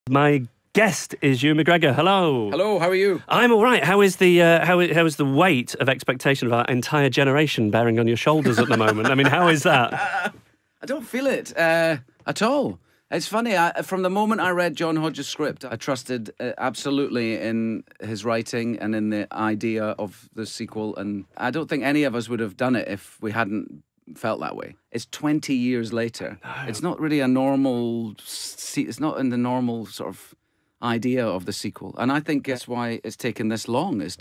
My guest is Ewan McGregor. Hello. Hello, how are you? I'm all right. How is the how is the weight of expectation of our entire generation bearing on your shoulders at the moment? I mean, how is that? I don't feel it at all. It's funny, from the moment I read John Hodge's script, I trusted absolutely in his writing and in the idea of the sequel, and I don't think any of us would have done it if we hadn't felt that way. It's 20 years later. No. It's not really a normal... It's not in the normal sort of idea of the sequel, and I think that's why it's taken this long, is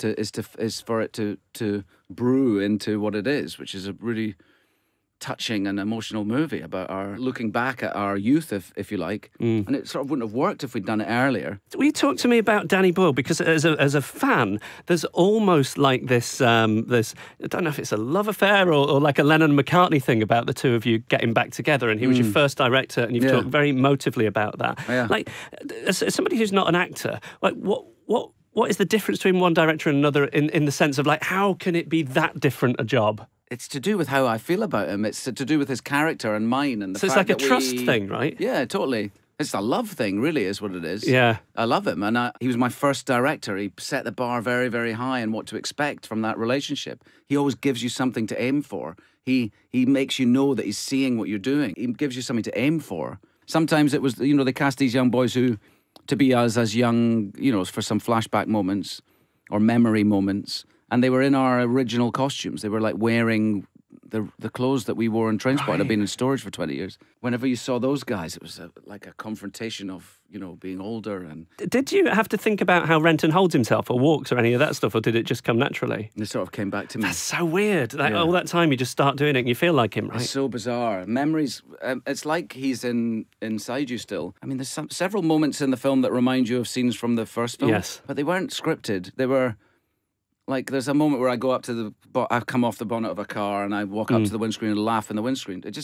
for it to brew into what it is, which is a really touching and emotional movie about our looking back at our youth, if you like. And it sort of wouldn't have worked if we'd done it earlier. Will you talk to me about Danny Boyle? Because as a fan, there's almost like this I don't know if it's a love affair or like a Lennon-McCartney thing about the two of you getting back together, and he was your first director, and you've talked very emotively about that. Yeah. Like, as somebody who's not an actor, like what is the difference between one director and another in the sense of, like, how can it be that different a job? It's to do with how I feel about him. It's to do with his character and mine. And the so it's fact like a that trust thing, right? Yeah, totally. It's a love thing, really, is what it is. Yeah. I love him. And he was my first director. He set the bar very, very high and what to expect from that relationship. He always gives you something to aim for. He makes you know that he's seeing what you're doing. He gives you something to aim for. Sometimes it was, they cast these young boys to be as young, for some flashback moments or memory moments. And they were in our original costumes. They were like wearing the clothes that we wore in Trainspotting. Right. Had been in storage for 20 years. Whenever you saw those guys, it was like a confrontation of, being older. And did you have to think about how Renton holds himself or walks or any of that stuff, or did it just come naturally? It sort of came back to me. That's so weird. All that time you just start doing it and you feel like him, right? It's so bizarre. Memories, it's like he's inside you still. I mean, there's several moments in the film that remind you of scenes from the first film. Yes. But they weren't scripted. They were... Like, there's a moment where I go up to I've come off the bonnet of a car and I walk up to the windscreen and laugh in the windscreen. It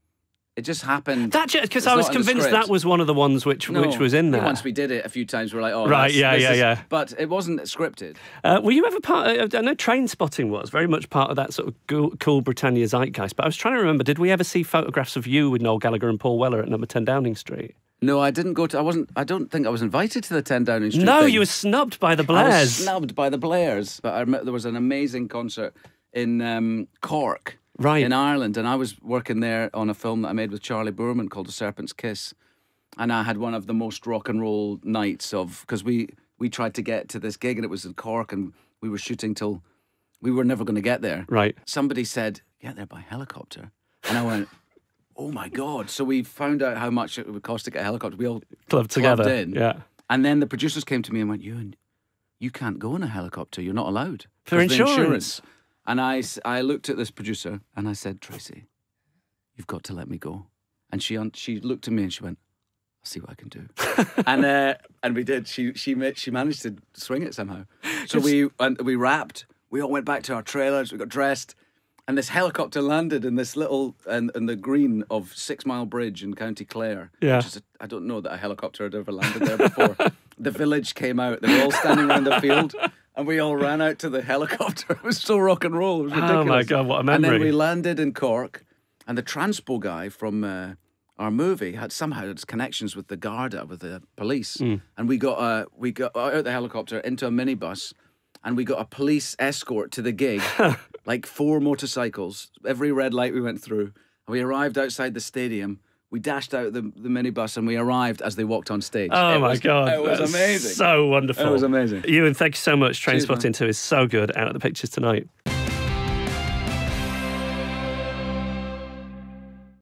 just happened. Because I was convinced that was one of the ones which was in there. Once we did it a few times, we were like, oh, right, yeah. But it wasn't scripted. Were you ever part of, I know Trainspotting was very much part of that sort of cool Britannia zeitgeist, but I was trying to remember, did we ever see photographs of you with Noel Gallagher and Paul Weller at number 10 Downing Street? No, I didn't go to... I don't think I was invited to the 10 Downing Street No, thing. you were snubbed by the Blairs. I was snubbed by the Blairs. But there was an amazing concert in Cork, right, in Ireland, and I was working there on a film that I made with Charlie Boorman called A Serpent's Kiss, and I had one of the most rock and roll nights because we tried to get to this gig, and it was in Cork, and we were shooting till... We were never going to get there. Right. Somebody said, get there by helicopter. And I went... Oh my God. So we found out how much it would cost to get a helicopter. We all clubbed together. In. Yeah. And then the producers came to me and went, you can't go in a helicopter. You're not allowed. For insurance. And I looked at this producer and I said, Tracy, you've got to let me go. And she looked at me and she went, I'll see what I can do. and we did. She managed to swing it somehow. So we wrapped. We all went back to our trailers. We got dressed. And this helicopter landed in this little, in the green of 6 Mile Bridge in County Clare. Yeah. Which is I don't know that a helicopter had ever landed there before. The village came out. They were all standing around the field. And we all ran out to the helicopter. It was so rock and roll. It was ridiculous. Oh my God, what a memory. And then we landed in Cork. And the Transpo guy from our movie had connections with the Garda, with the police. And we got out the helicopter into a minibus. And we got a police escort to the gig, like 4 motorcycles, every red light we went through. And we arrived outside the stadium. We dashed out the minibus and we arrived as they walked on stage. Oh my God. It was amazing. So wonderful. It was amazing. Ewan, thank you so much. Trainspotting 2 is so good. Out of the pictures tonight.